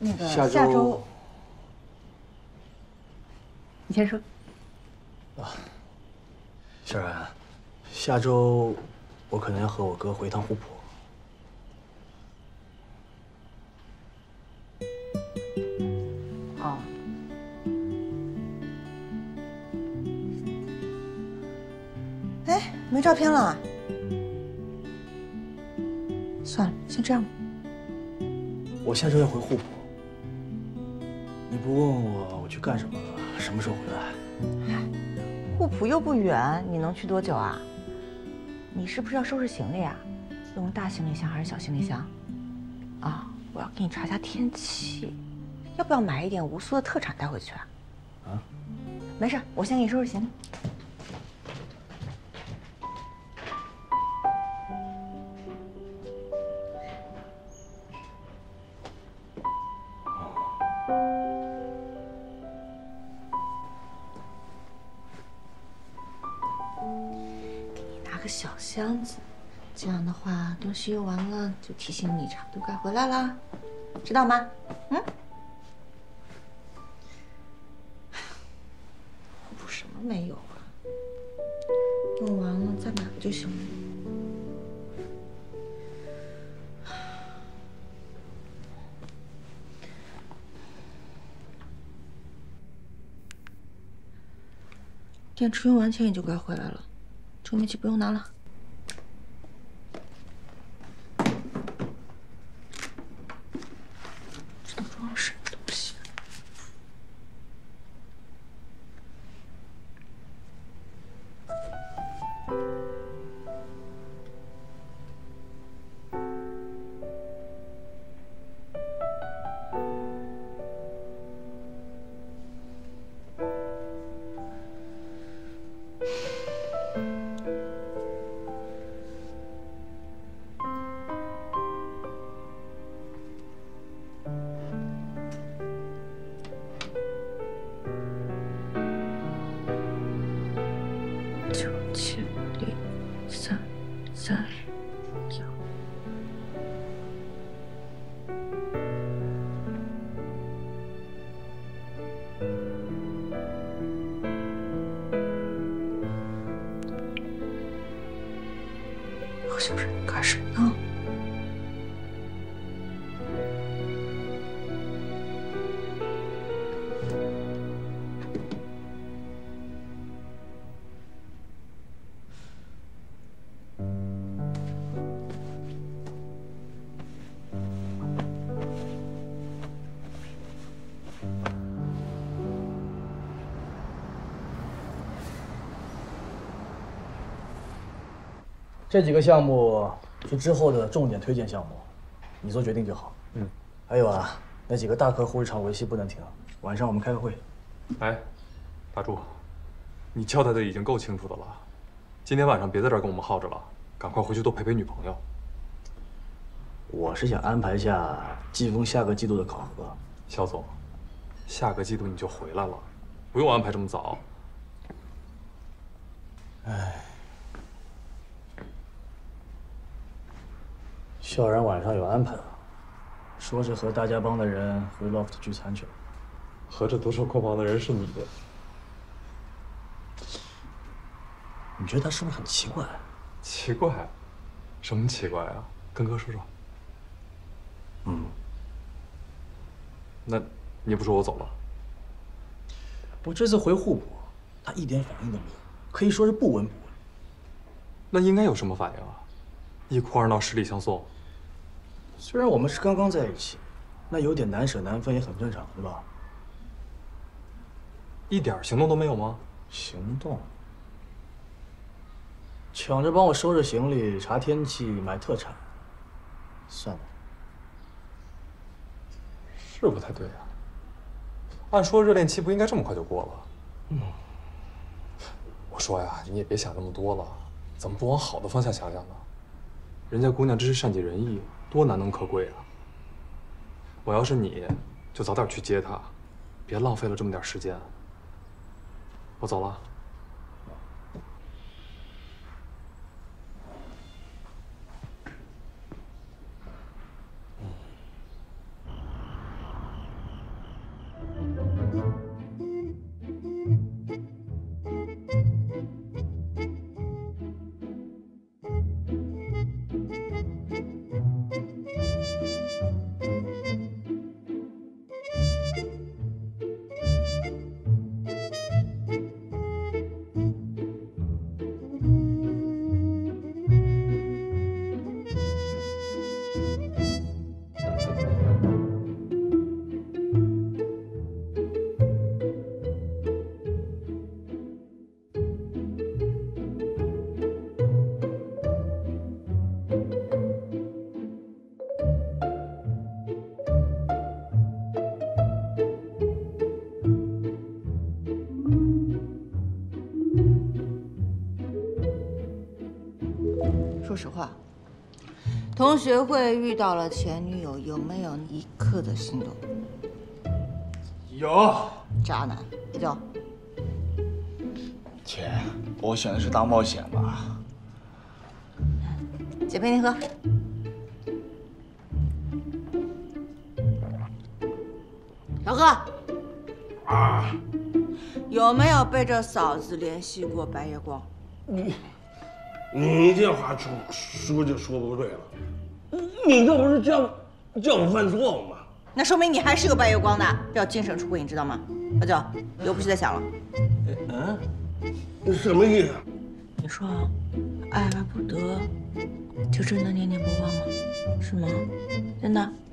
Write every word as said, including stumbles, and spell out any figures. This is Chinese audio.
那个下周， 下周你先说。 啊，小然，下周我可能要和我哥回趟户浦。 哦。哎，没照片了。算了，先这样吧。 我下周要回户浦，你不问我我去干什么了，什么时候回来？ 户浦又不远，你能去多久啊？你是不是要收拾行李啊？用大行李箱还是小行李箱？啊，我要给你查一下天气，要不要买一点吴苏的特产带回去啊？ 啊？ 没事，我先给你收拾行李。个小箱子，这样的话东西用完了就提醒你差不多该回来啦，知道吗？嗯。补什么没有啊？用完了再买不就行了？电池用完前也就该回来了，充电器不用拿了。这都装了什么东西？九七零三三幺。好像是干什么呢？ 这几个项目是之后的重点推荐项目，你做决定就好。嗯，还有啊，那几个大客户日常维系不能停，晚上我们开个会。 哎，大柱，你交代的已经够清楚的了，今天晚上别在这儿跟我们耗着了，赶快回去多陪陪女朋友。 我是想安排下季风下个季度的考核。 肖总，下个季度你就回来了，不用安排这么早。 哎。萧然晚上有安排了，说是和大家帮的人回 loft 聚餐去了。 合着独守空房的人是你？ 你觉得他是不是很奇怪？ 奇怪？什么奇怪啊？跟哥说说。 嗯。 那你不说我走了？ 我这次回户浦，他一点反应都没有，可以说是不闻不问。 那应该有什么反应啊？一哭二闹，十里相送。 虽然我们是刚刚在一起，那有点难舍难分也很正常，对吧？ 一点行动都没有吗？ 行动？抢着帮我收拾行李、查天气、买特产，算了。 是不太对啊。按说热恋期不应该这么快就过了。嗯。我说呀，你也别想那么多了，怎么不往好的方向想想呢？人家姑娘这是善解人意，多难能可贵啊！我要是你，就早点去接她，别浪费了这么点时间。我走了。 说实话，同学会遇到了前女友，有没有一刻的心动？ 有。 渣男，走。 姐，我选的是当冒险吧。 姐陪你喝。小贺。 啊。 有没有背着嫂子联系过白月光？ 你，你这话说说就说不对了。你这不是叫叫我犯错误吗？ 那说明你还是个白月光的，不要精神出轨，你知道吗？小九，有不许再想了。 嗯？你什么意思？ 你说，爱而不得，就真的念念不忘吗？是吗？真的？